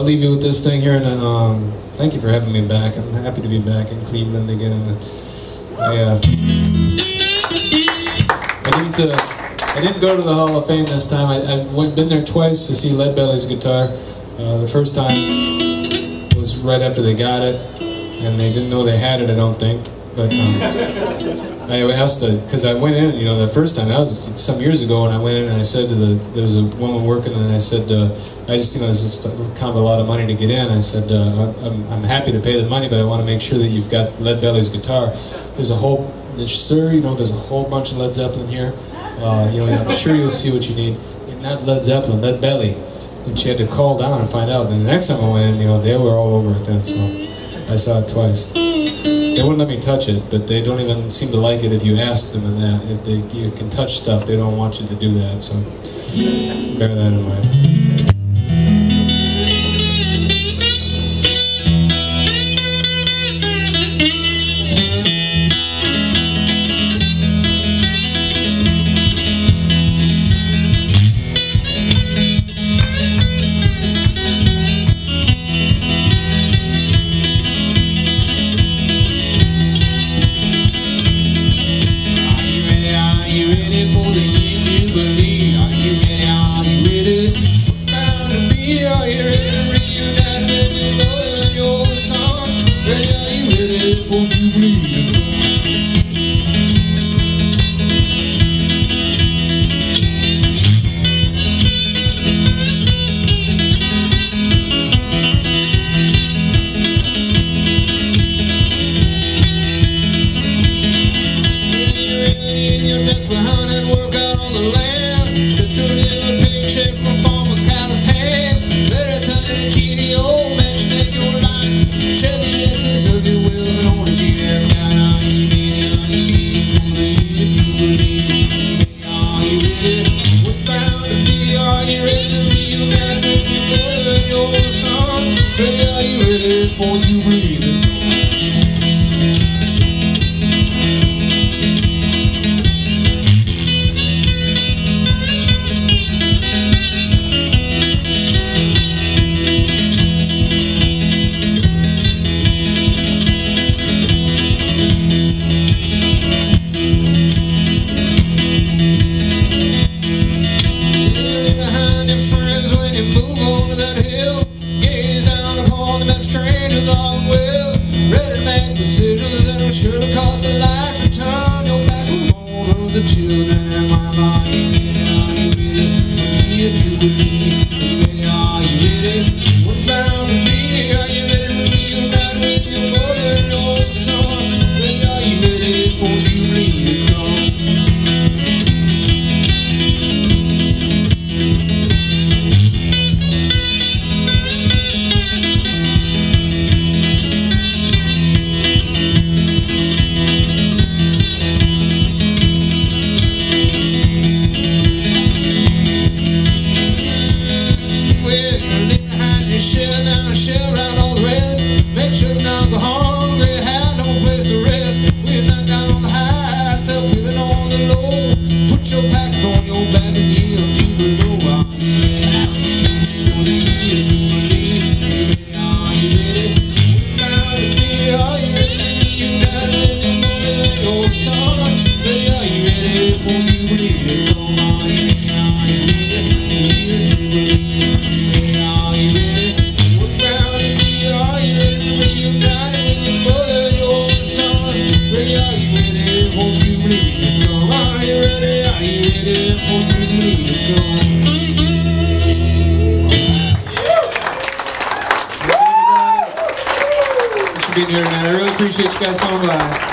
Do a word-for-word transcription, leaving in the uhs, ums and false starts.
leave you with this thing here, and um, thank you for having me back. I'm happy to be back in Cleveland again. I, uh, I didn't. Uh, I didn't go to the Hall of Fame this time. I, I've went, been there twice to see Leadbelly's guitar. Uh, the first time was right after they got it, and they didn't know they had it, I don't think. But um, I asked, because I went in, you know, the first time, that was some years ago, and I went in and I said to the, there was a woman working, and I said, uh, I just, you know, it's just kind of a lot of money to get in. I said, uh, I'm, I'm happy to pay the money, but I want to make sure that you've got Leadbelly's guitar. There's a whole, there's, sir, you know, there's a whole bunch of Led Zeppelin here. Uh, you know, I'm sure you'll see what you need. Not Led Zeppelin, Leadbelly. And she had to call down and find out. And the next time I went in, you know, they were all over it then, so I saw it twice. They wouldn't let me touch it, but they don't even seem to like it if you ask them in that. If they, you can touch stuff, they don't want you to do that, so bear that in mind. For the year Jubilee, are you ready? Are you ready? What's bound to be? Are you ready to reunite with your mother and your son? Ready? Are you ready for Jubilee? You're desperate, honey, and work out on the land. Set your little paycheck from a farmer's calloused hand. Better turn it a key to your old mansion in your life. Share the essence of your wealth and all that you have got. Are you ready? Are you ready for the year Jubilee? Are you ready? What's bound to be? Are you ready to reunite with your mother and your son? Ready? Are you ready for Jubilee? Sure to cost a life to turn your back on all those the children and mama. Are you ready? Are you ready for the year Jubilee? Are you ready? Are you ready? What's bound to be? Are you ready to reunite with your mother and your son? Ready? Are you ready for Jubilee to come? Share now, share out all the rest. Make sure to not go hungry, have no place to rest. We're not down on the high, still feeling on the low. Put your package on your back as the year of Jubilee. Are you ready? Are you ready for the year Jubilee? Are you ready? What's bound to be? Are you ready to reunite with your mother and your son? Ready? Are you ready for Jubilee to come? Are you ready? Are you ready for the year Jubilee? Are you ready? Being here tonight. I really appreciate you guys coming by.